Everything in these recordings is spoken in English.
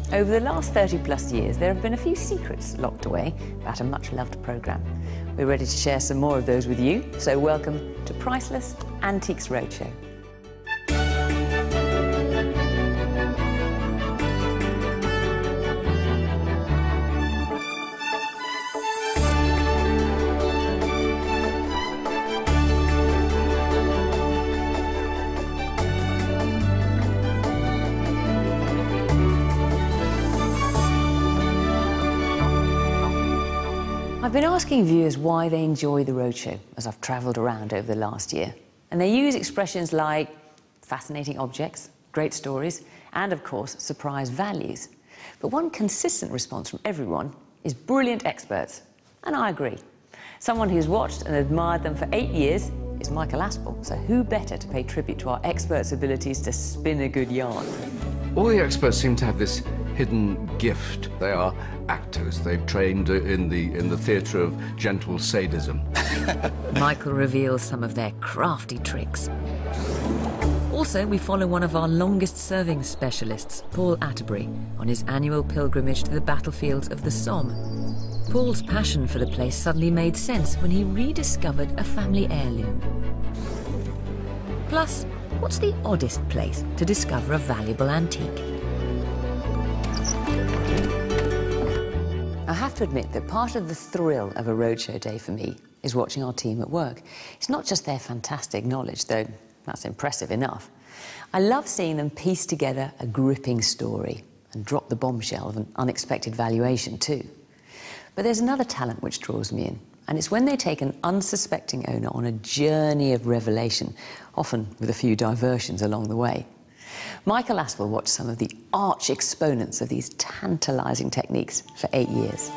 Over the last 30+ years, there have been a few secrets locked away about a much-loved programme. We're ready to share some more of those with you, so welcome to Priceless Antiques Roadshow. I've been asking viewers why they enjoy the roadshow as I've travelled around over the last year. And they use expressions like fascinating objects, great stories, and of course, surprise values. But one consistent response from everyone is brilliant experts. And I agree. Someone who's watched and admired them for 8 years is Michael Aspel. So who better to pay tribute to our experts' abilities to spin a good yarn? All the experts seem to have this hidden gift. They are actors. They've trained in the theatre of gentle sadism. Michael reveals some of their crafty tricks. Also, we follow one of our longest-serving specialists, Paul Atterbury, on his annual pilgrimage to the battlefields of the Somme. Paul's passion for the place suddenly made sense when he rediscovered a family heirloom. Plus, what's the oddest place to discover a valuable antique? I have to admit that part of the thrill of a roadshow day for me is watching our team at work. It's not just their fantastic knowledge, though that's impressive enough. I love seeing them piece together a gripping story and drop the bombshell of an unexpected valuation too. But there's another talent which draws me in, and it's when they take an unsuspecting owner on a journey of revelation, often with a few diversions along the way. Michael Aspel watched some of the arch exponents of these tantalising techniques for 8 years.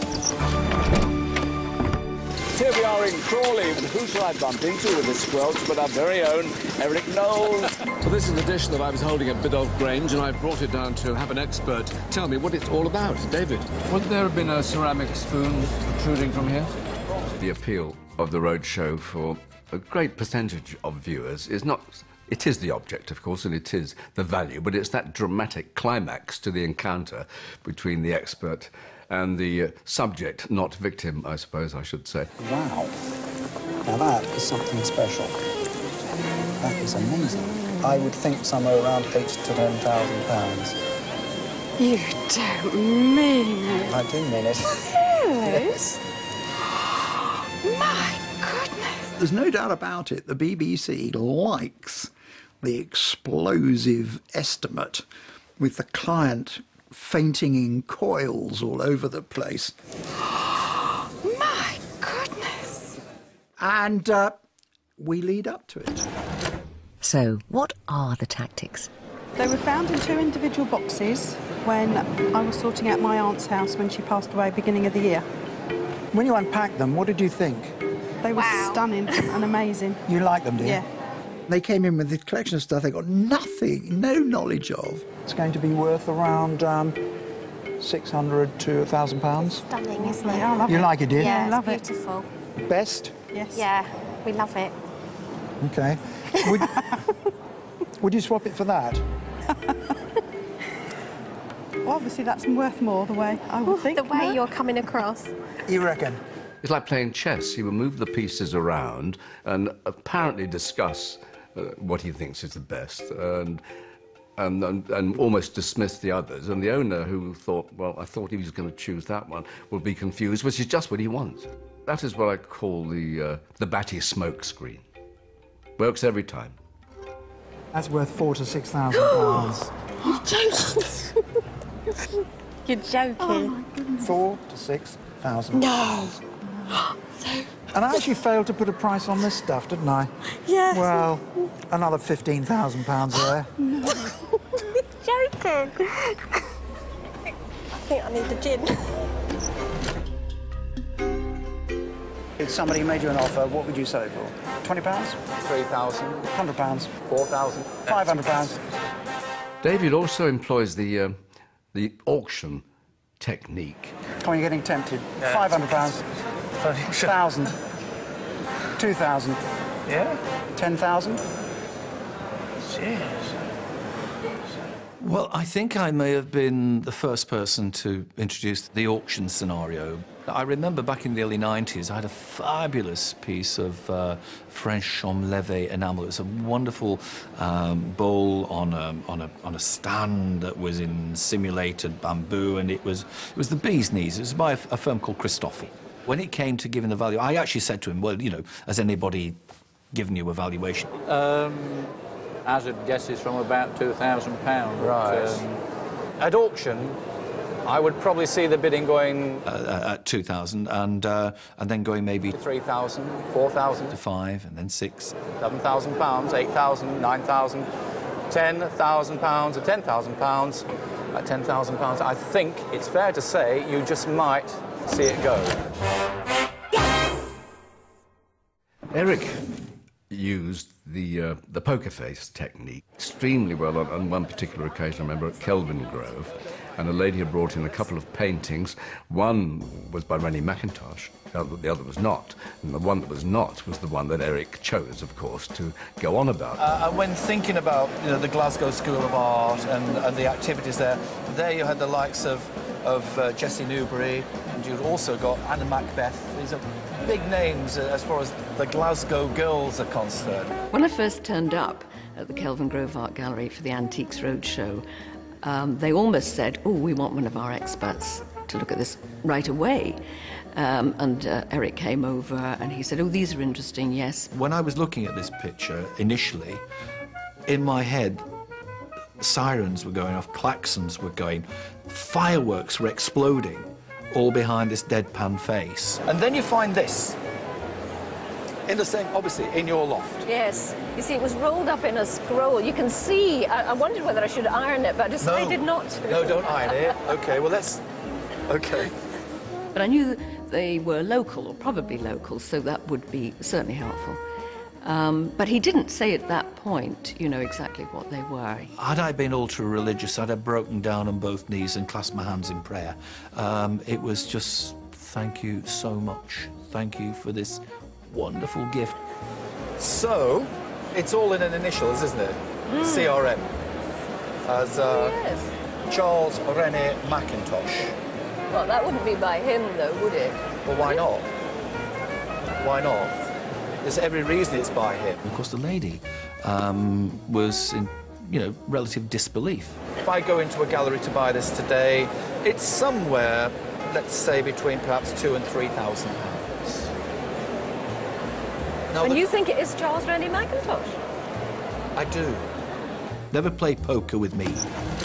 Here we are in Crawley. Who shall I bump into with the squelch but our very own Eric Knowles? Well, this is the dish that I was holding at Biddulph Grange, and I brought it down to have an expert tell me what it's all about. David? Would there have been a ceramic spoon protruding from here? The appeal of the roadshow for a great percentage of viewers is not... It is the object, of course, and it is the value, but it's that dramatic climax to the encounter between the expert and the subject, not victim, I suppose I should say. Wow. Now that is something special. That is amazing. I would think somewhere around £8,000 to £10,000. You don't mean it. I do mean it. Yes. My goodness. There's no doubt about it, the BBC likes the explosive estimate with the client fainting in coils all over the place. My goodness. And we lead up to it. So, what are the tactics? They were found in 2 individual boxes when I was sorting out my aunt's house when she passed away beginning of the year. When you unpacked them, what did you think? They were stunning and amazing. You like them, do you? Yeah. They came in with this collection of stuff they got nothing, no knowledge of. It's going to be worth around £600 to £1,000. Stunning, isn't it? I love You it. like it, do you? Yeah, I love it's it. beautiful. Best? Yes. Yeah, we love it. Okay. Would you swap it for that? Well, obviously that's worth more the way I would think. The way no? you're coming across. You reckon? It's like playing chess. He will move the pieces around and apparently discuss what he thinks is the best and almost dismiss the others. And the owner who thought, well, I thought he was going to choose that one, will be confused, which is just what he wants. That is what I call the batty smoke screen. Works every time. That's worth £4,000 to £6,000. You're joking. Oh, £4,000 to £6,000. No. And I actually failed to put a price on this stuff, didn't I? Yes. Well, another £15,000 there. Joking. I think I need a gin. If somebody made you an offer, what would you sell it for? £20? £3,000. £100? £4,000. £500? David also employs the auction technique. Come on, you're getting tempted. £500. £1,000. £2,000. Yeah? £10,000. Cheers. Well, I think I may have been the first person to introduce the auction scenario. I remember back in the early 90s, I had a fabulous piece of French Somme levee enamel. It was a wonderful bowl on a stand that was in simulated bamboo, and it was the bee's knees. It was by a firm called Christoffi. When it came to giving the value, I actually said to him, well, you know, has anybody given you a valuation? Hazard guesses from about £2,000. Right. At auction, I would probably see the bidding going at 2,000, and then going maybe 3,000, 4,000, to 5, and then 6, £7,000, 8,000, 9,000, £10,000, or £10,000. At £10,000, I think it's fair to say you just might see it go. Eric used the poker face technique extremely well on one particular occasion. I remember at Kelvin Grove, and a lady had brought in a couple of paintings. One was by Rennie Mackintosh, the other was not. And the one that was not was the one that Eric chose, of course, to go on about. And when thinking about, you know, the Glasgow School of Art and the activities there you had the likes of Jessie Newbury, and you've also got Anna Macbeth. These are big names as far as the Glasgow girls are concerned. When I first turned up at the Kelvin Grove Art Gallery for the Antiques Roadshow, they almost said, oh, we want one of our experts to look at this right away. And Eric came over and he said, oh, these are interesting, yes. When I was looking at this picture initially, in my head, sirens were going off, klaxons were going, fireworks were exploding, all behind this deadpan face. And then you find this, in the same, obviously, in your loft. Yes. You see, it was rolled up in a scroll. You can see, I wondered whether I should iron it, but I decided not to. No, don't iron it. OK, well, let's... OK. But I knew they were local, or probably local, so that would be certainly helpful. But he didn't say at that point, you know, exactly what they were. Had I been ultra-religious, I'd have broken down on both knees and clasped my hands in prayer. It was just, thank you so much. Thank you for this wonderful gift. So, it's all in an initials, isn't it? CRM. As yes. Charles René Mackintosh. Well, that wouldn't be by him, though, would it? Well, why not? Why not? There's every reason it's by him. Of course, the lady was in, you know, relative disbelief. If I go into a gallery to buy this today, it's somewhere, let's say, between perhaps £2,000 and £3,000. Now, and you think it is Charles René Mackintosh? I do. Never play poker with me.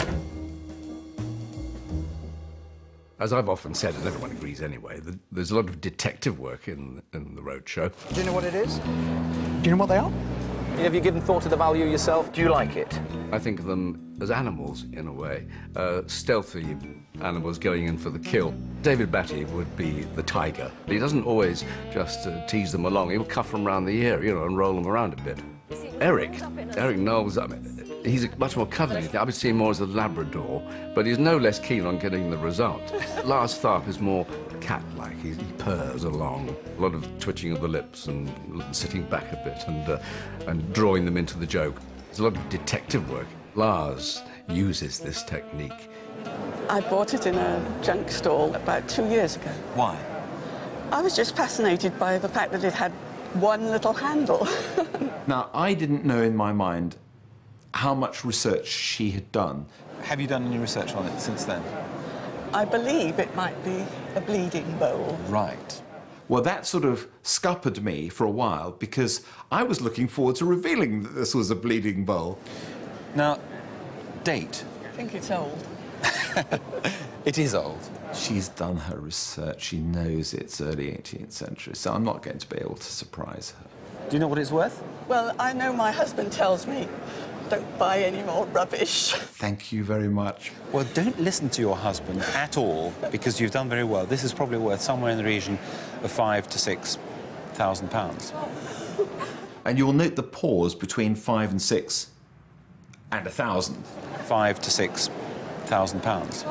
As I've often said, and everyone agrees anyway, there's a lot of detective work in the Roadshow. Do you know what it is? Do you know what they are? Have you given thought to the value yourself? Do you like it? I think of them as animals, in a way, stealthy animals going in for the kill. David Batty would be the tiger. He doesn't always just tease them along. He'll cuff them around the ear, you know, and roll them around a bit. Eric Knowles, I mean, he's much more cuddly. I would see him more as a Labrador, but he's no less keen on getting the result. Lars Tharp is more cat-like. He purrs along, a lot of twitching of the lips and sitting back a bit and drawing them into the joke. There's a lot of detective work. Lars uses this technique. I bought it in a junk stall about 2 years ago. Why? I was just fascinated by the fact that it had one little handle. Now, I didn't know in my mind how much research she had done. Have you done any research on it since then? I believe it might be a bleeding bowl. Right. Well, that sort of scuppered me for a while because I was looking forward to revealing that this was a bleeding bowl. Now, date? I think it's old. It is old. She's done her research. She knows it's early 18th century, so I'm not going to be able to surprise her. Do you know what it's worth? Well, I know my husband tells me, don't buy any more rubbish. Thank you very much. Well, don't listen to your husband at all, because you've done very well. This is probably worth somewhere in the region of £5,000 to £6,000. And you'll note the pause between 5 and 6 and 1,000. £5,000 to £6,000.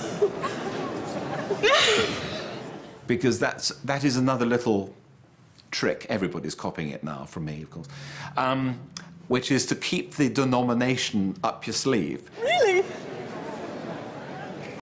Because that is another little trick. Everybody's copying it now from me, of course. Which is to keep the denomination up your sleeve.